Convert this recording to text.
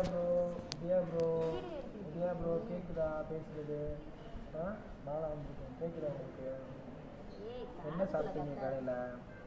Bro தியா bro கேட்குதா பேசுகிறது? பாலா வந்துருக்கேன், கேட்குதா உங்களுக்கு? என்ன சாப்பிட்டீங்க காலையில்?